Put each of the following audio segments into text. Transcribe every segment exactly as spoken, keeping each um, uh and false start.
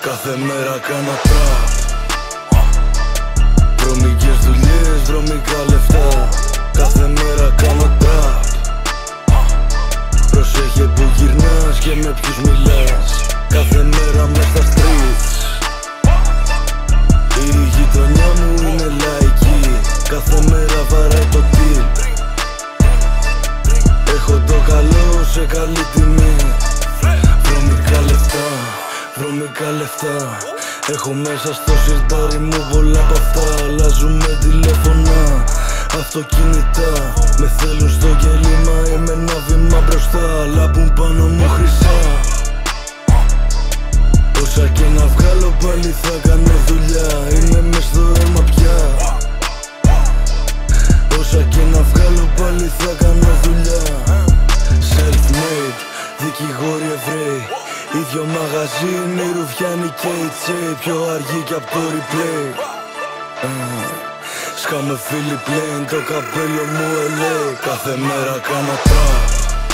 Κάθε μέρα κάνω τραπ. Βρωμικές δουλειές, βρωμικά λεφτά. Κάθε μέρα κάνω τραπ. Προσέχε που γυρνάς και με ποιους μιλάς. Κάθε μέρα μες στα streets. Η γειτονιά μου είναι λαϊκή. Κάθε μέρα βαράει το deal. Έχω το καλό σε καλή τιμή. Βρωμικά λεφτά, βρωμικά λεφτά. Έχω μέσα στο σιρτάρι μου πολλά απ' αυτά. Αλλάζουμε τηλέφωνα, αυτοκίνητα. Με θέλουν στο κελί μα είμαι ένα βήμα μπροστά. Λάμπουν πάνω μου χρυσά. Όσα και να βγάλω πάλι θα κάνω δουλειά. Είμαι μες στο αίμα πια. Όσα και να βγάλω πάλι θα κάνω δουλειά. Self-made, δικηγόροι Εβραίοι. Ίδιο μαγαζί είναι οι Ρουφιάνοι και οι Τσέι. Πιο αργή κι απ' το replay. uh, Σκάμε φίλοι πλέον, το καπέλο μου ελέει. Κάθε μέρα κάνω τραπ.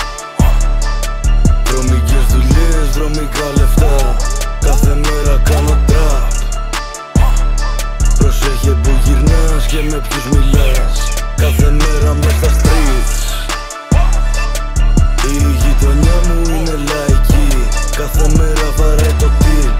Βρωμικές δουλειές, βρωμικά λεφτά. Κάθε μέρα κάνω τραπ. Προσέχε που γυρνάς και με ποιους μιλάς. Κάθε μέρα μες στα streets. Η γειτονιά μου είναι λαϊκή. Κάθε μέρα βαράει το deal.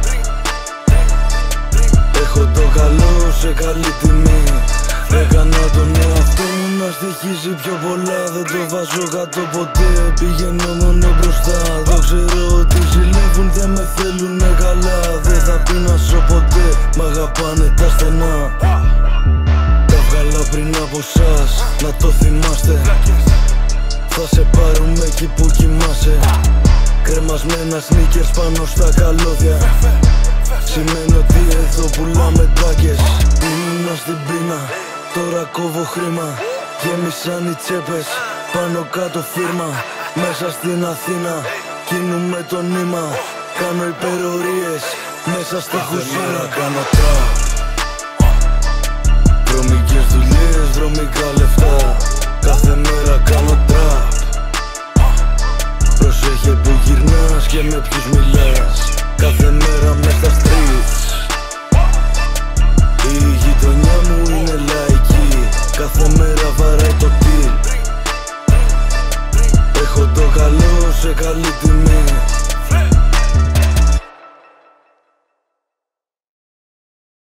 Έχω το καλό σε καλή τιμή. Έκανα τον εαυτό μου να στοιχίζει πιο πολλά. Δεν το βάζω κάτω ποτέ, πηγαίνω μόνο μπροστά. Το ξέρω ότι ζηλεύουν, δεν με θέλουνε καλά. Δεν θα πεινάσω ποτέ, μ' αγαπάνε τα στενά. Τα βγάλα πριν από σας, να το θυμάστε. Θα σε πάρουμε εκεί που κοιμάσαι. Κρεμασμένα sneakers πάνω στα καλώδια. Σημαίνει ότι εδώ πουλάμε τάκες. Ήμουνα στην πείνα, τώρα κόβω χρήμα. Γέμισαν οι τσέπες, πάνω κάτω φίρμα. Μέσα στην Αθήνα, κινούμε το νήμα. Κάνω υπερορίες, μέσα στη κουζίνα. Κάνω τραπ. Βρωμικές δουλειές, βρωμικά λεφτά. Κάθε μέρα κάνω τραπ. Προσέχε που γυρνάς και με ποιους μιλάς. Κάθε μέρα μες στα streets. Η γειτονιά μου είναι λαϊκή. Κάθε μέρα βαράει το deal. Έχω το καλό σε καλή τιμή.